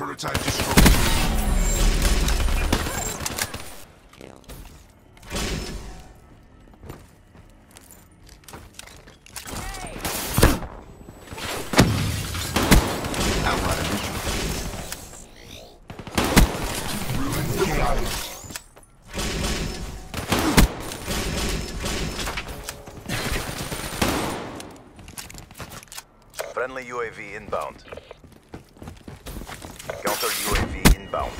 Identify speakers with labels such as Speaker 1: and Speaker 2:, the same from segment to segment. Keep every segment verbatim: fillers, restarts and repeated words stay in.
Speaker 1: Prototype destroyed.
Speaker 2: Friendly U A V inbound. Counter U A V inbound.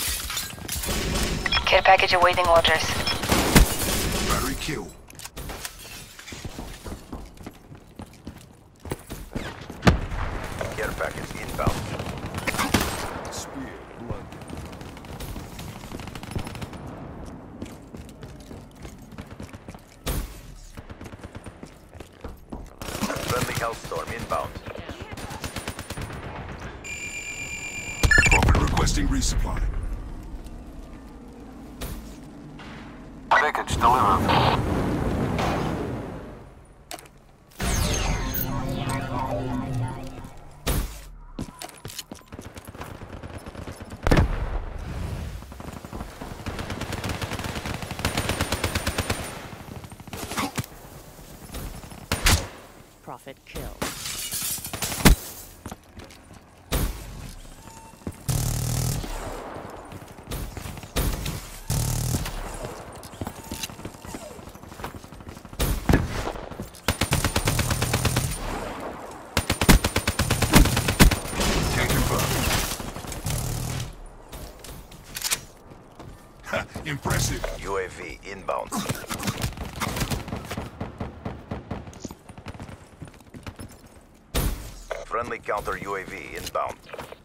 Speaker 3: Care package awaiting orders.
Speaker 1: Battery kill.
Speaker 2: Care package inbound.
Speaker 1: Spear, blood.
Speaker 2: Friendly Hellstorm inbound.
Speaker 1: Prophet requesting resupply.
Speaker 4: Package delivered.
Speaker 5: Prophet kill.
Speaker 1: Can confirm. Ha, impressive.
Speaker 2: U A V inbound. Friendly counter U A V inbound.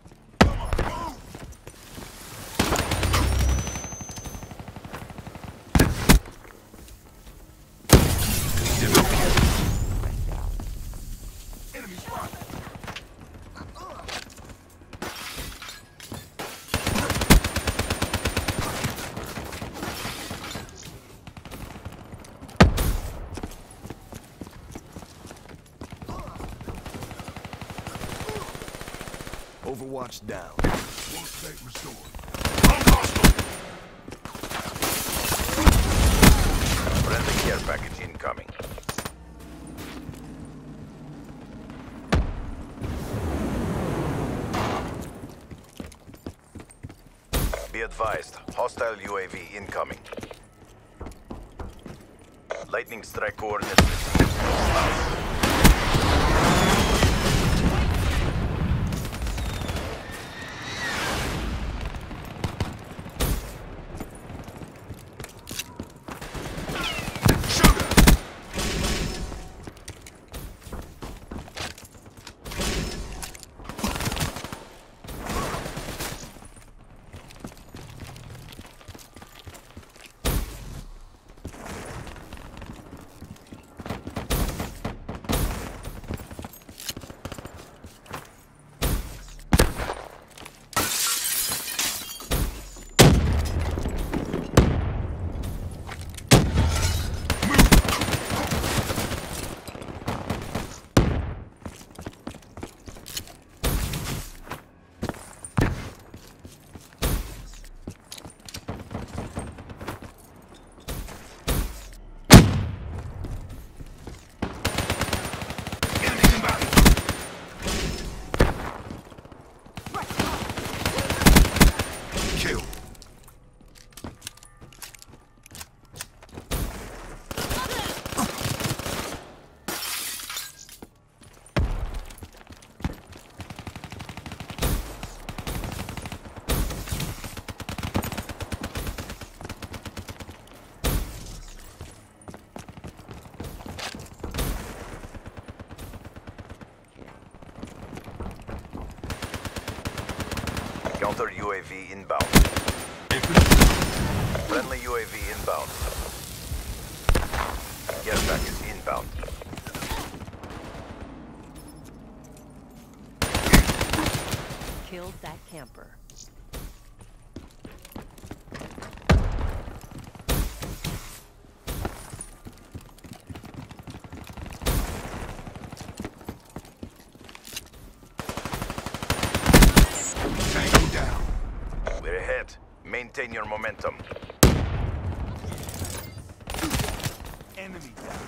Speaker 1: Enemy spotted.
Speaker 6: Overwatch down.
Speaker 1: One state restored. I'm hostile.
Speaker 2: Friendly care package incoming. Be advised, hostile U A V incoming. Lightning strike coordinates received.
Speaker 1: Sugar. Enemy inbound. Kill.
Speaker 2: Counter U A V inbound. Friendly U A V inbound. Care package inbound.
Speaker 5: Killed that camper.
Speaker 1: Tango down.
Speaker 2: Maintain your momentum.
Speaker 6: Enemy down.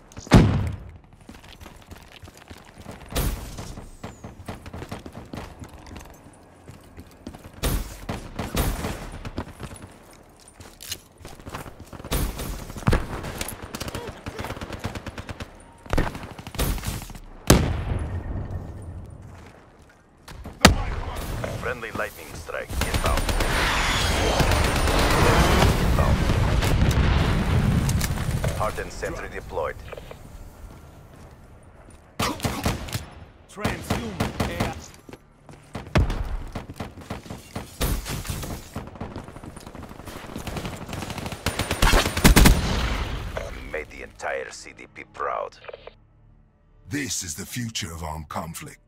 Speaker 2: Friendly lightning strike inbound. Inbound. Hardened sentry deployed.
Speaker 6: Transhuman A I.
Speaker 2: Made the entire C D P proud.
Speaker 1: This is the future of armed conflict.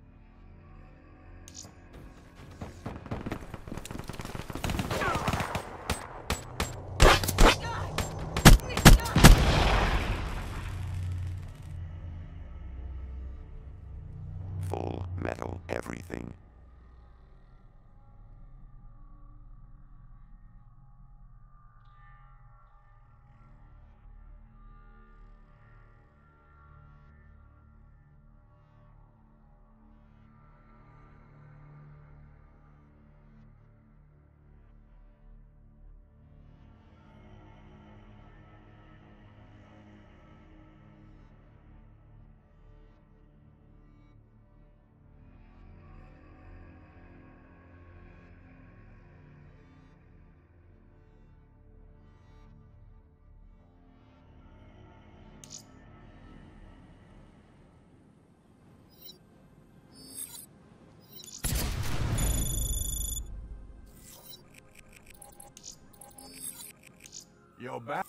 Speaker 3: Full metal everything.
Speaker 6: Yo, back.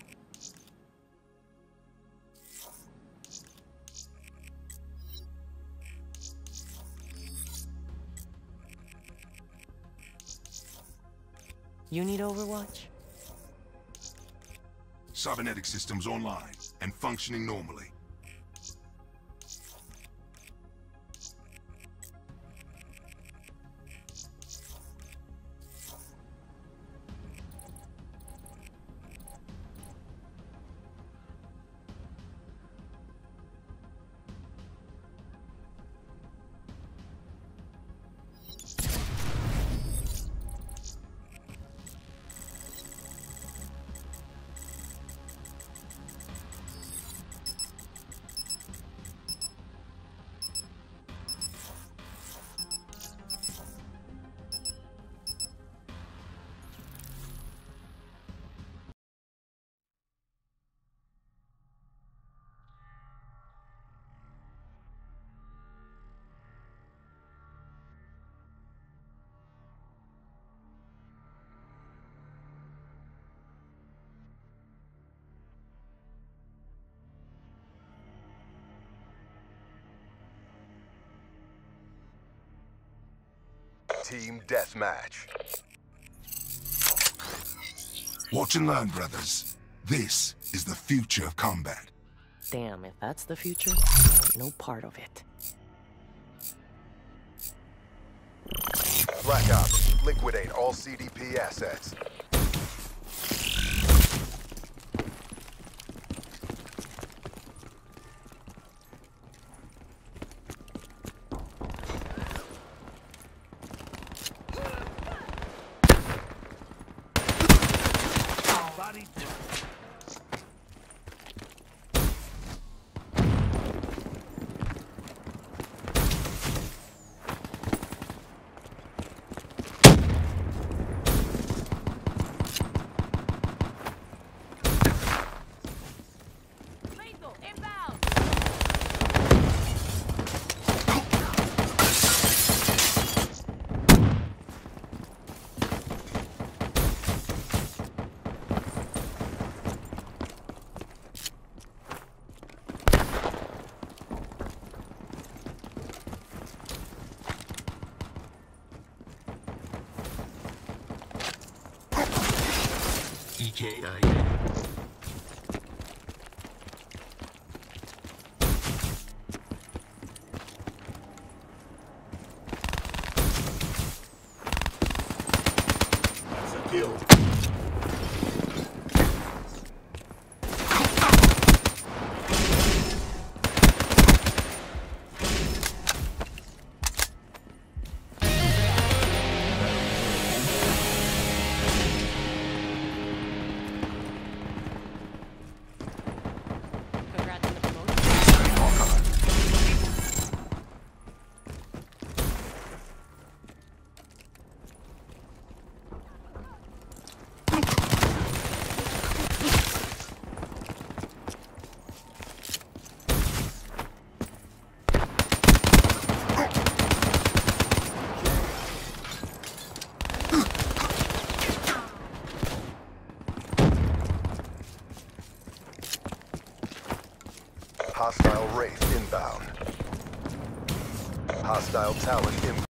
Speaker 4: You need Overwatch?
Speaker 1: Cybernetic systems online and functioning normally.
Speaker 2: Team deathmatch.
Speaker 1: Watch and learn, brothers. This is the future of combat.
Speaker 4: Damn, if that's the future, I want no part of it.
Speaker 2: Black Ops, liquidate all C D P assets.
Speaker 6: Body down.
Speaker 4: Lethal, inbound!
Speaker 6: E K I.
Speaker 1: kill.
Speaker 4: Congrats on the promotion.
Speaker 2: Hostile Wraith inbound. Hostile Talon inbound.